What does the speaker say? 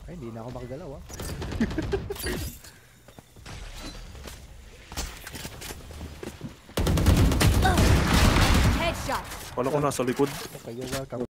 Ay, hindi na ako makagalaw ah. Headshot. Wala ko nasa likod. Okay, you're welcome.